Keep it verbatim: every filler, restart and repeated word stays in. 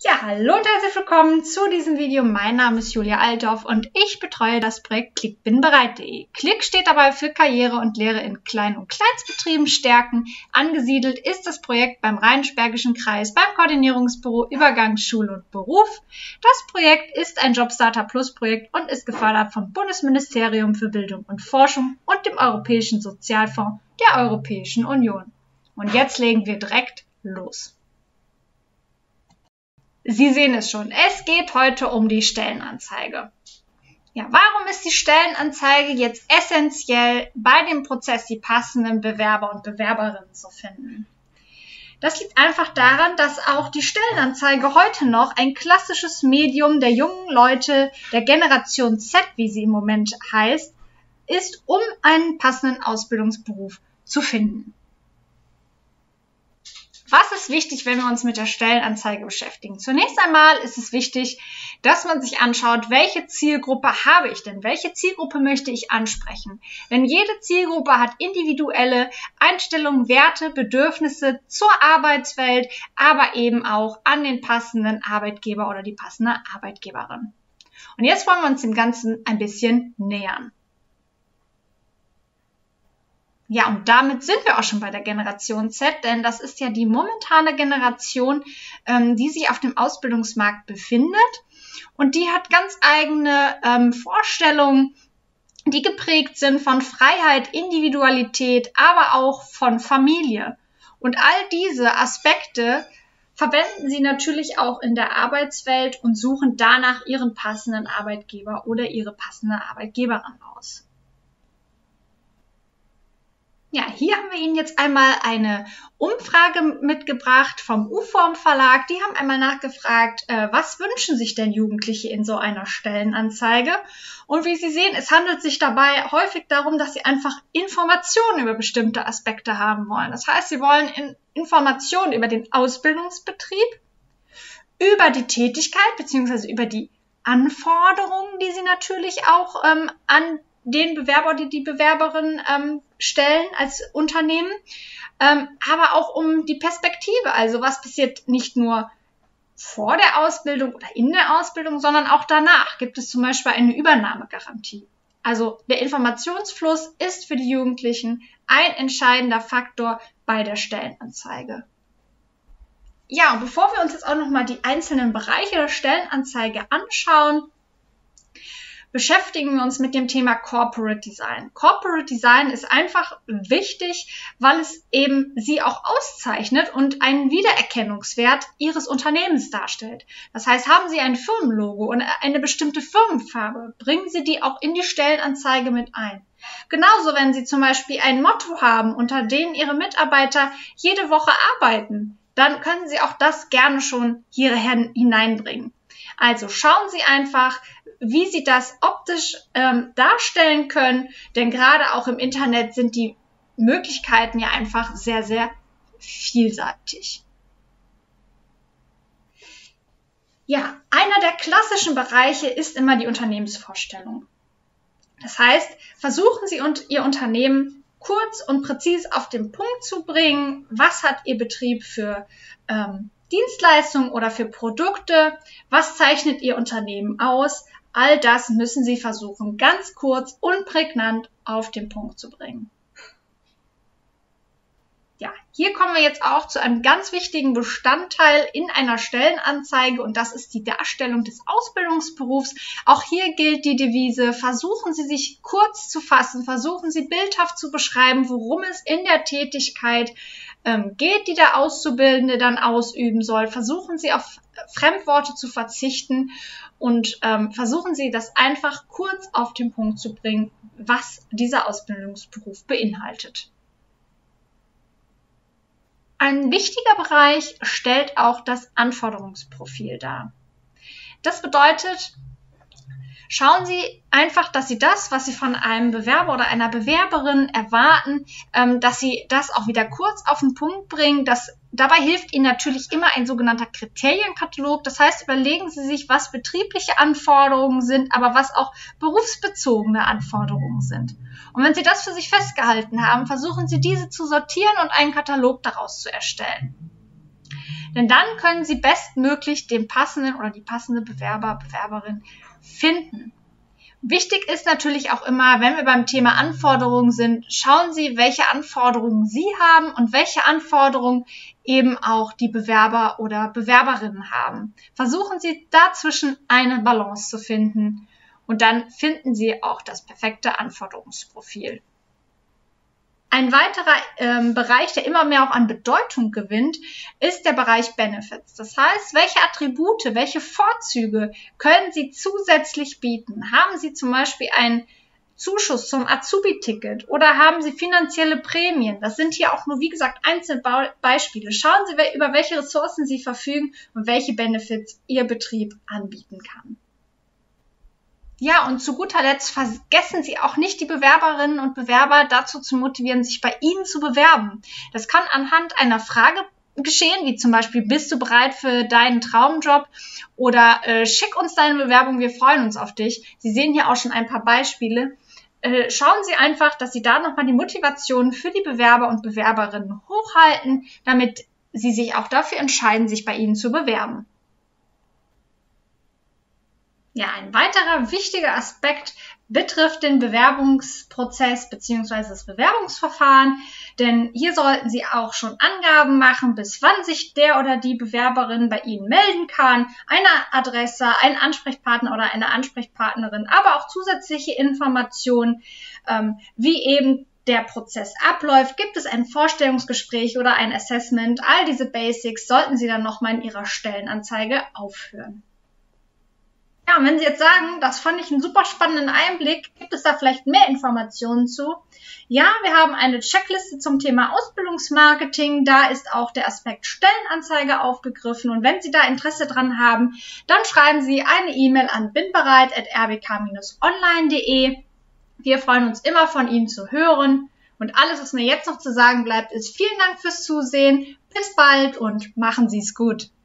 Ja, hallo und herzlich willkommen zu diesem Video. Mein Name ist Julia Althoff und ich betreue das Projekt klick bin bereit punkt de. Klick steht dabei für Karriere und Lehre in Klein- und Kleinstbetrieben stärken. Angesiedelt ist das Projekt beim Rheinisch-Bergischen Kreis beim Koordinierungsbüro Übergang Schule und Beruf. Das Projekt ist ein Jobstarter Plus Projekt und ist gefördert vom Bundesministerium für Bildung und Forschung und dem Europäischen Sozialfonds der Europäischen Union. Und jetzt legen wir direkt los. Sie sehen es schon, es geht heute um die Stellenanzeige. Ja, warum ist die Stellenanzeige jetzt essentiell bei dem Prozess, die passenden Bewerber und Bewerberinnen zu finden? Das liegt einfach daran, dass auch die Stellenanzeige heute noch ein klassisches Medium der jungen Leute, der Generation Z, wie sie im Moment heißt, ist, um einen passenden Ausbildungsberuf zu finden. Was ist wichtig, wenn wir uns mit der Stellenanzeige beschäftigen? Zunächst einmal ist es wichtig, dass man sich anschaut, welche Zielgruppe habe ich denn? Welche Zielgruppe möchte ich ansprechen? Denn jede Zielgruppe hat individuelle Einstellungen, Werte, Bedürfnisse zur Arbeitswelt, aber eben auch an den passenden Arbeitgeber oder die passende Arbeitgeberin. Und jetzt wollen wir uns dem Ganzen ein bisschen nähern. Ja, und damit sind wir auch schon bei der Generation Z, denn das ist ja die momentane Generation, ähm, die sich auf dem Ausbildungsmarkt befindet. Und die hat ganz eigene ähm, Vorstellungen, die geprägt sind von Freiheit, Individualität, aber auch von Familie. Und all diese Aspekte verwenden sie natürlich auch in der Arbeitswelt und suchen danach ihren passenden Arbeitgeber oder ihre passende Arbeitgeberin aus. Ja, hier haben wir Ihnen jetzt einmal eine Umfrage mitgebracht vom U-Form Verlag. Die haben einmal nachgefragt, äh, was wünschen sich denn Jugendliche in so einer Stellenanzeige? Und wie Sie sehen, es handelt sich dabei häufig darum, dass sie einfach Informationen über bestimmte Aspekte haben wollen. Das heißt, sie wollen in Informationen über den Ausbildungsbetrieb, über die Tätigkeit bzw. über die Anforderungen, die sie natürlich auch ähm, an den Bewerber oder die Bewerberin ähm, stellen als Unternehmen, ähm, aber auch um die Perspektive. Also was passiert nicht nur vor der Ausbildung oder in der Ausbildung, sondern auch danach. Gibt es zum Beispiel eine Übernahmegarantie? Also der Informationsfluss ist für die Jugendlichen ein entscheidender Faktor bei der Stellenanzeige. Ja, und bevor wir uns jetzt auch nochmal die einzelnen Bereiche der Stellenanzeige anschauen, beschäftigen wir uns mit dem Thema Corporate Design. Corporate Design ist einfach wichtig, weil es eben Sie auch auszeichnet und einen Wiedererkennungswert Ihres Unternehmens darstellt. Das heißt, haben Sie ein Firmenlogo und eine bestimmte Firmenfarbe, bringen Sie die auch in die Stellenanzeige mit ein. Genauso, wenn Sie zum Beispiel ein Motto haben, unter dem Ihre Mitarbeiter jede Woche arbeiten, dann können Sie auch das gerne schon hier hineinbringen. Also schauen Sie einfach, wie Sie das optisch ähm, darstellen können, denn gerade auch im Internet sind die Möglichkeiten ja einfach sehr, sehr vielseitig. Ja, einer der klassischen Bereiche ist immer die Unternehmensvorstellung. Das heißt, versuchen Sie und Ihr Unternehmen kurz und präzise auf den Punkt zu bringen, was hat Ihr Betrieb für ähm, Dienstleistungen oder für Produkte, was zeichnet Ihr Unternehmen aus? All das müssen Sie versuchen, ganz kurz und prägnant auf den Punkt zu bringen. Ja, hier kommen wir jetzt auch zu einem ganz wichtigen Bestandteil in einer Stellenanzeige und das ist die Darstellung des Ausbildungsberufs. Auch hier gilt die Devise, versuchen Sie sich kurz zu fassen, versuchen Sie bildhaft zu beschreiben, worum es in der Tätigkeit ähm, geht, die der Auszubildende dann ausüben soll. Versuchen Sie auf Fremdworte zu verzichten und ähm, versuchen Sie das einfach kurz auf den Punkt zu bringen, was dieser Ausbildungsberuf beinhaltet. Ein wichtiger Bereich stellt auch das Anforderungsprofil dar. Das bedeutet, schauen Sie einfach, dass Sie das, was Sie von einem Bewerber oder einer Bewerberin erwarten, ähm, dass Sie das auch wieder kurz auf den Punkt bringen. Das, dabei hilft Ihnen natürlich immer ein sogenannter Kriterienkatalog. Das heißt, überlegen Sie sich, was betriebliche Anforderungen sind, aber was auch berufsbezogene Anforderungen sind. Und wenn Sie das für sich festgehalten haben, versuchen Sie diese zu sortieren und einen Katalog daraus zu erstellen. Denn dann können Sie bestmöglich den passenden oder die passende Bewerber, Bewerberin finden. Wichtig ist natürlich auch immer, wenn wir beim Thema Anforderungen sind, schauen Sie, welche Anforderungen Sie haben und welche Anforderungen eben auch die Bewerber oder Bewerberinnen haben. Versuchen Sie dazwischen eine Balance zu finden und dann finden Sie auch das perfekte Anforderungsprofil. Ein weiterer ähm, Bereich, der immer mehr auch an Bedeutung gewinnt, ist der Bereich Benefits. Das heißt, welche Attribute, welche Vorzüge können Sie zusätzlich bieten? Haben Sie zum Beispiel einen Zuschuss zum Azubi-Ticket oder haben Sie finanzielle Prämien? Das sind hier auch nur, wie gesagt, Einzelbeispiele. Schauen Sie, über welche Ressourcen Sie verfügen und welche Benefits Ihr Betrieb anbieten kann. Ja, und zu guter Letzt vergessen Sie auch nicht, die Bewerberinnen und Bewerber dazu zu motivieren, sich bei Ihnen zu bewerben. Das kann anhand einer Frage geschehen, wie zum Beispiel, bist du bereit für deinen Traumjob? Oder äh, schick uns deine Bewerbung, wir freuen uns auf dich. Sie sehen hier auch schon ein paar Beispiele. Äh, schauen Sie einfach, dass Sie da nochmal die Motivation für die Bewerber und Bewerberinnen hochhalten, damit sie sich auch dafür entscheiden, sich bei Ihnen zu bewerben. Ja, ein weiterer wichtiger Aspekt betrifft den Bewerbungsprozess bzw. das Bewerbungsverfahren, denn hier sollten Sie auch schon Angaben machen, bis wann sich der oder die Bewerberin bei Ihnen melden kann, eine Adresse, einen Ansprechpartner oder eine Ansprechpartnerin, aber auch zusätzliche Informationen, ähm, wie eben der Prozess abläuft. Gibt es ein Vorstellungsgespräch oder ein Assessment? All diese Basics sollten Sie dann nochmal in Ihrer Stellenanzeige aufführen. Ja, und wenn Sie jetzt sagen, das fand ich einen super spannenden Einblick, gibt es da vielleicht mehr Informationen zu? Ja, wir haben eine Checkliste zum Thema Ausbildungsmarketing. Da ist auch der Aspekt Stellenanzeige aufgegriffen. Und wenn Sie da Interesse dran haben, dann schreiben Sie eine E-Mail an binbereit at r b k Bindestrich online punkt de. Wir freuen uns immer, von Ihnen zu hören. Und alles, was mir jetzt noch zu sagen bleibt, ist vielen Dank fürs Zusehen. Bis bald und machen Sie es gut.